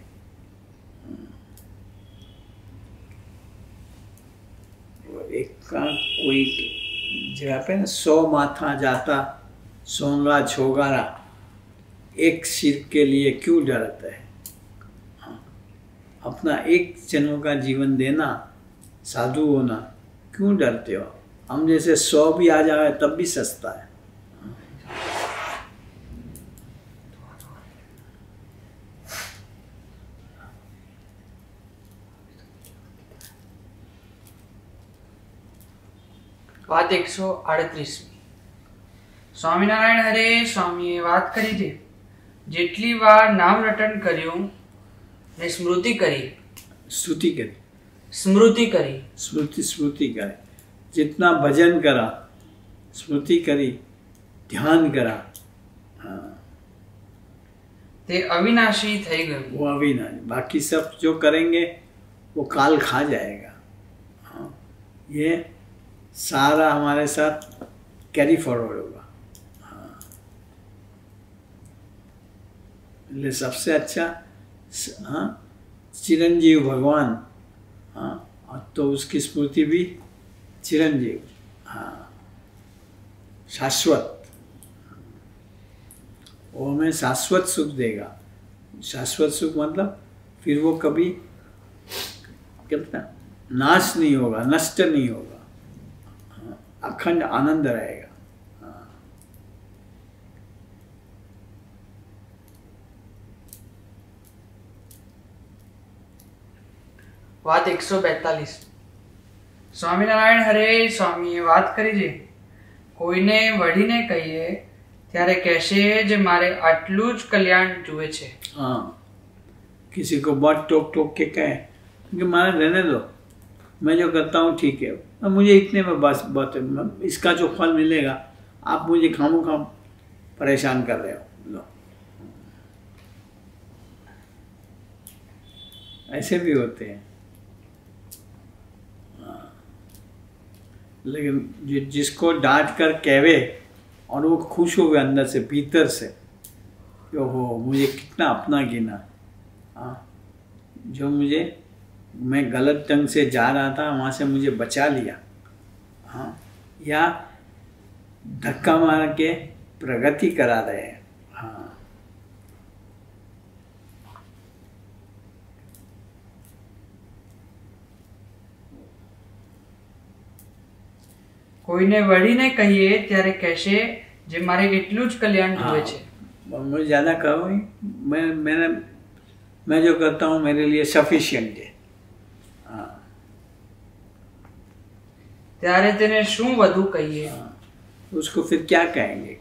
एक का कोई जगह पे ना सौ माथा जाता सोनरा छोगारा, एक सिर के लिए क्यों डरते हैं। अपना एक जन्म का जीवन देना, साधु होना, क्यों डरते हो। हम जैसे सौ भी आ जाए तब भी सस्ता है। વાત એકસો આડત્રીસમી સ્વામિનારાયણ હરે સ્વામીએ વાત કરી છે, જેટલી વાર નામ રટન કર્યું ને સ્મૃતિ કરી, स्तुति करी, स्मृति करी, स्मृति स्मृति करे, जितना भजन करा, स्मृति करी, ध्यान करा, हाँ, તે અવિનાશી થઈ ગયું. वो अविनाशी, बाकी सब जो करेंगे वो काल खा जाएगा. हाँ, ये सारा हमारे साथ कैरी फॉरवर्ड होगा. हाँ, इसलिए सबसे अच्छा हाँ चिरंजीव भगवान. हाँ, तो उसकी स्मृति भी चिरंजीव. हाँ, शाश्वत, वो हमें शाश्वत सुख देगा. शाश्वत सुख मतलब फिर वो कभी कितना नाश नहीं होगा, नष्ट नहीं होगा. हाँ, अखंड आनंद रहेगा. हाँ. વાત એકસો બેતાલીસ. સ્વામિનારાયણ હરે સ્વામીએ વાત કરી છે, કોઈને વઢીને કહીએ ત્યારે કહેશે જે મારે આટલું જ કલ્યાણ જુએ છે. हाँ, किसी को बहुत टोक टोक के कहे कि मारा रहने दो, मैं जो करता हूँ ठीक है, और मुझे इतने में बस बहुत है, इसका जो फल मिलेगा आप मुझे खामो खाम परेशान कर रहे हो. लो, ऐसे भी होते हैं. लेकिन जो जिसको डांट कर कहवे और वो खुश हो गए अंदर से, भीतर से, जो हो मुझे कितना अपना गिना. हाँ, जो मुझे मैं गलत ढंग से जा रहा था वहाँ से मुझे बचा लिया. हाँ, या धक्का मार के प्रगति करा रहे हैं. हाँ, કોઈને વઢીને કહીએ ત્યારે કહેશે જે મારે એટલું જ કલ્યાણ જુએ છે. मुझे ज़्यादा कहो ही, मैं मैंने मैं जो करता हूँ मेरे लिए सफिशिएंट है. हाँ, ત્યારે તેને શું વધુ કહીએ. उसको फिर क्या कहेंगे.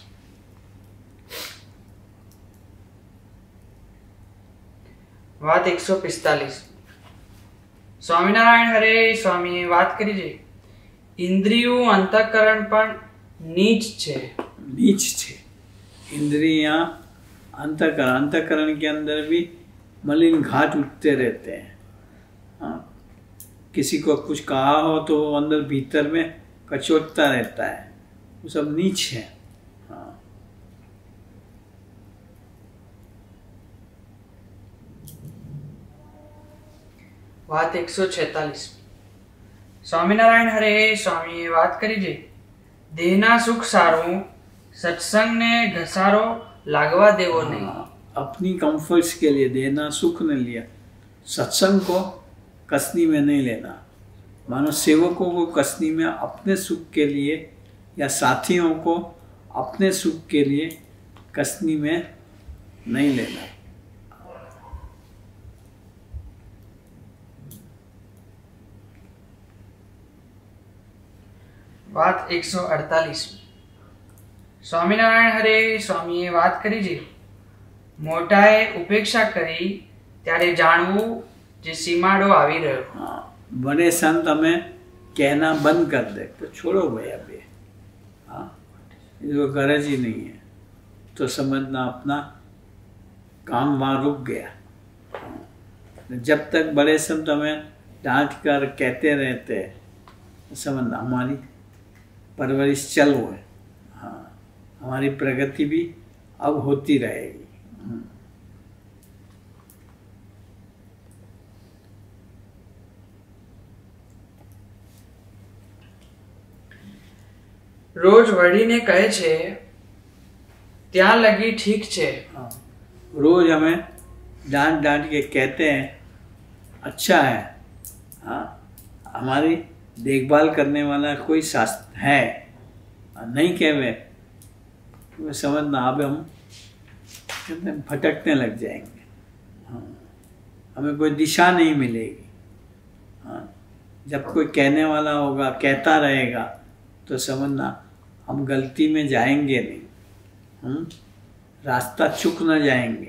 વાત એકસો પિસ્તાલીસ. સ્વામિનારાયણ હરે સ્વામીએ વાત કરી છે, ઇન્દ્રિયો અંતઃકરણ પણ નીચ છે. नीच छे इंद्रियां, अंतःकरण, अंतःकरण के अंदर भी मलिन घाट उठते रहते हैं. हाँ, किसी को कुछ कहा हो तो वो अंदर भीतर में कचोटता रहता है, वो सब नीच है. हाँ, વાત એકસો છેતાલીસ. સ્વામિનારાયણ હરે સ્વામીએ વાત કરી છે, દેહના સુખ સારું, સત્સંગને ઘસારો लागवा देवो नहीं. अपनी कंफर्ट्स के लिए देना सुख ने लिया, सत्संग को कसनी में नहीं लेना. मानो सेवकों को कसनी में अपने सुख के लिए या साथियों को अपने सुख के लिए कसनी में नहीं लेना. વાત એકસો અડતાલીસ. સ્વામિનારાયણ હરે સ્વામીએ વાત કરી છે, મોટાએ ઉપેક્ષા કરી ત્યારે જાણવું જે સીમાડો આવી રહ્યો. हाँ, बड़े संत हमें कहना बंद कर दे तो छोड़ो भाई अभी. हाँ, इसको गरज ही नहीं है तो समझना अपना काम वहाँ रुक गया. जब तक बड़े संत हमें डांट कर कहते रहते हैं समझना हमारी परवरिश चल वो है. हाँ, हमारी प्रगति भी अब होती रहेगी. રોજ વળીને કહે છે ત્યાં લગી ઠીક છે. हाँ, रोज हमें डांट डांट के कहते हैं अच्छा है. हाँ, हमारी देखभाल करने वाला कोई शास्त्र है. नहीं कहवे तो समझना अब हम कहते हैं भटकने लग जाएंगे. हाँ, हमें कोई दिशा नहीं मिलेगी. हाँ, जब कोई कहने वाला होगा, कहता रहेगा तो समझना हम गलती में जाएंगे नहीं. हम रास्ता चुक न जाएंगे.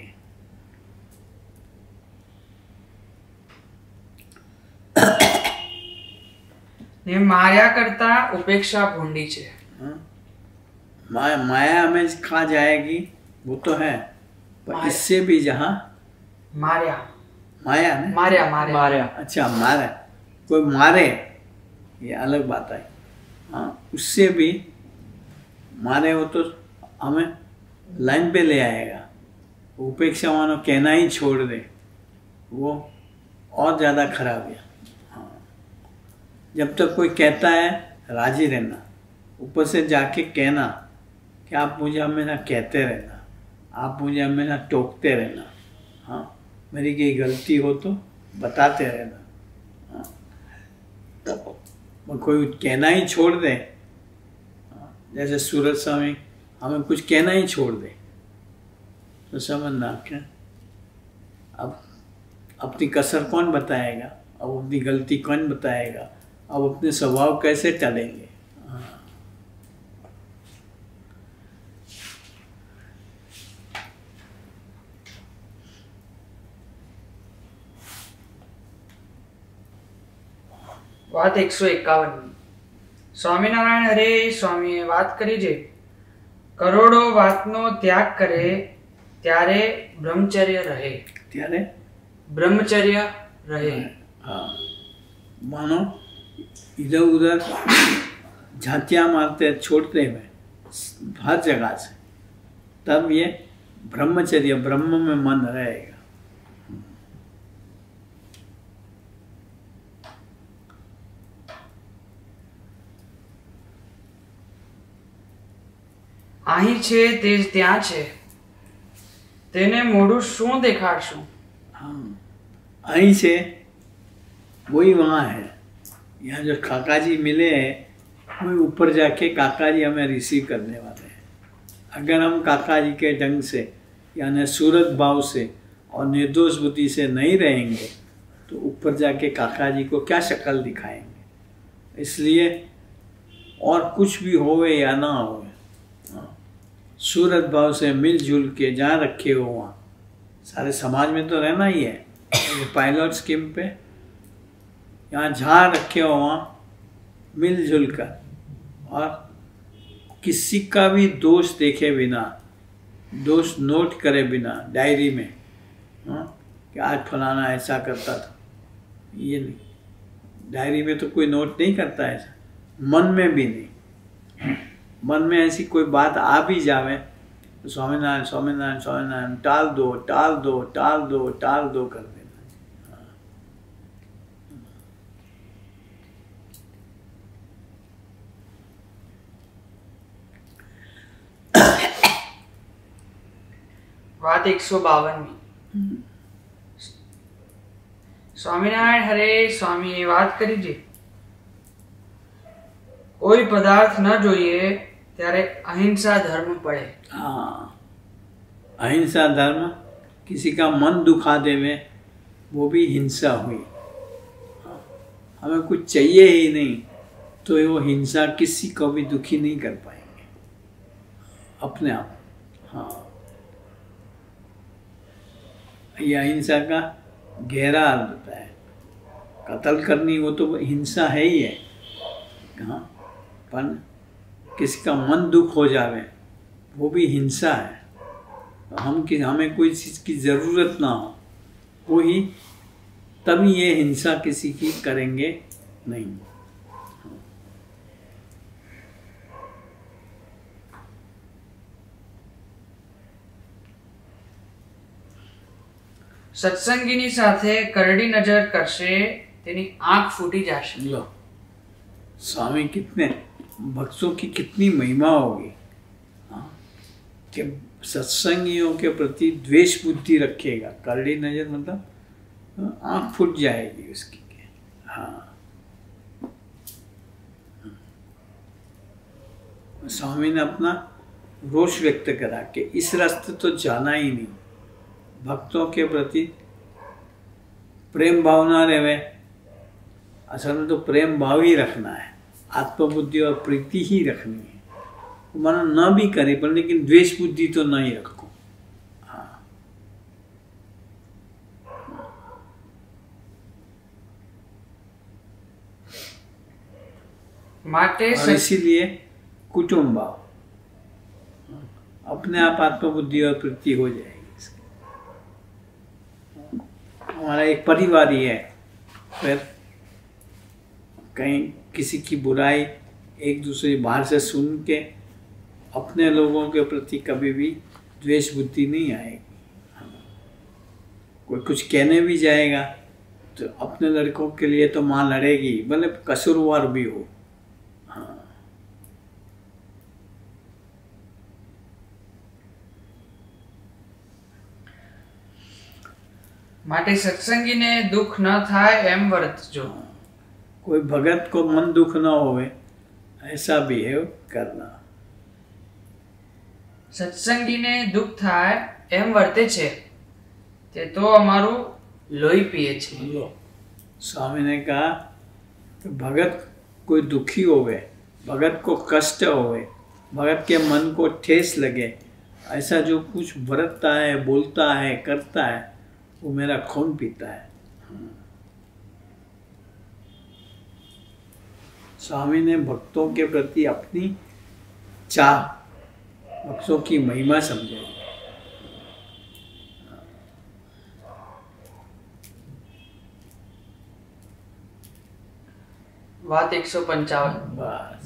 ને માયા કરતા ઉપેક્ષા ભૂંડી છે. हाँ, माया माया हमें खा जाएगी वो तो है, पर इससे भी जहाँ मार्या माया ने मार्या मार्या मार्या अच्छा मारे, कोई मारे ये अलग बात है। हाँ, उससे भी मारे हो तो हमें लाइन पे ले आएगा। उपेक्षा मानो कहना ही छोड़ दे, वो और ज़्यादा खराब है। हाँ, जब तक कोई कहता है राजी रहना, ऊपर से जाके कहना कि आप मुझे हमेशा कहते रहना, आप मुझे हमेशा टोकते रहना। हाँ, मेरी कोई गलती हो तो बताते रहना। हाँ, कोई कहना ही छोड़ दे, जैसे सूरज स्वामी हमें कुछ कहना ही छोड़ दे तो समझना क्या, अब अपनी कसर कौन बताएगा, अब अपनी गलती कौन बताएगा, अब अपने स्वभाव कैसे चलेंगे। हाँ। વાત એકસો એકાવન સ્વામિનારાયણ હરે સ્વામીએ વાત કરી છે, કરોડો વાતનો ત્યાગ કરે ત્યારે બ્રહ્મચર્ય રહે, ત્યારે બ્રહ્મચર્ય રહે। हाँ, मानो इधर उधर झांकियाँ मारते छोड़ते हुए हर जगह से, तब ये ब्रह्मचर्य ब्रह्म में मन रहेगा। અહીં છે તે જ ત્યાં છે, તેને મોઢું શું દેખાડશું। हाँ, અહીં से वही वहाँ है। यहाँ जो काका जी मिले हैं वही ऊपर जाके काका जी हमें रिसीव करने वाले हैं। अगर हम काका जी के ढंग से यानी सूरत भाव से और निर्दोष बुद्धि से नहीं रहेंगे तो ऊपर जाके काका जी को क्या शक्ल दिखाएंगे। इसलिए और कुछ भी होवे या ना होवे, सूरत भाव से मिलजुल के जहाँ रखे हो वहाँ सारे समाज में तो रहना ही है। पायलट स्कीम पे यहाँ जहाँ रखे हो वहाँ मिलजुल कर और किसी का भी दोष देखे बिना, दोष नोट करे बिना डायरी में, हाँ, कि आज फलाना ऐसा करता था, ये नहीं। डायरी में तो कोई नोट नहीं करता ऐसा, मन में भी नहीं। मन में ऐसी कोई बात आ भी जावे तो स्वामीनारायण स्वामीनारायण स्वामीनारायण टाल दो टाल दो टाल दो टाल दो कर देना। વાત એકસો બાવનમી સ્વામિનારાયણ હરે સ્વામીએ વાત કરી છે, કોઈ પદાર્થ ન જોઈએ ત્યારે અહિંસા ધર્મ પડે। हाँ, अहिंसा धर्म किसी का मन दुखा देवे वो भी हिंसा हुई। हाँ, हमें कुछ चाहिए ही नहीं तो वो हिंसा किसी को भी दुखी नहीं कर पाएंगे अपने आप। हाँ, यह अहिंसा का गहरा अर्थ होता है। कत्ल करनी वो तो हिंसा है ही है। हाँ, पर किसी का मन दुख हो जावे वो भी हिंसा है। हम कि हमें कोई चीज़ की ज़रूरत ना हो वो ही तभी ये हिंसा किसी की करेंगे नहीं। સત્સંગીની સાથે કરડી નજર કરશે તેની આંખ ફૂટી જાશે। लो, स्वामी कितने भक्तों की कितनी महिमा होगी। हाँ, कि सत्संगियों के प्रति द्वेष बुद्धि रखेगा, करड़ी नजर मतलब आँख फूट जाएगी उसकी। हाँ, स्वामी ने अपना रोष व्यक्त करा कि इस रास्ते तो जाना ही नहीं। भक्तों के प्रति प्रेम भावना रहे, असल में तो प्रेम भाव ही रखना है, आत्मबुद्धि और प्रीति ही रखनी है। मानो न भी करे पर लेकिन द्वेष बुद्धि तो नहीं रखो। हाँ, માટે और इसीलिए कुटुंब भाव अपने आप आत्मबुद्धि और प्रीति हो जाएगी इसकी। हमारा एक परिवार ही है। फिर कहीं किसी की बुराई एक दूसरे बाहर से सुन के अपने लोगों के प्रति कभी भी द्वेष बुद्धि नहीं आएगी। कोई कुछ कहने भी जाएगा तो अपने लड़कों के लिए तो माँ लड़ेगी, भले कसूरवार भी हो। हाँ, માટે સત્સંગીને દુઃખ ન થાય એમ વર્તજો। कोई भगत को मन दुख न होवे ऐसा बिहेव करना। સત્સંગીને દુઃખ થાય એમ વર્તે છે તે તો અમારું લોહી પીએ છે। स्वामी ने कहा कि भगत कोई दुखी होवे, भगत को कष्ट होवे, भगत के मन को ठेस लगे, ऐसा जो कुछ बरतता है, बोलता है, करता है, वो मेरा खून पीता है। स्वामी ने भक्तों के प्रति अपनी चाह, भक्तों की महिमा समझाई। વાત એકસો પંચાવન। बस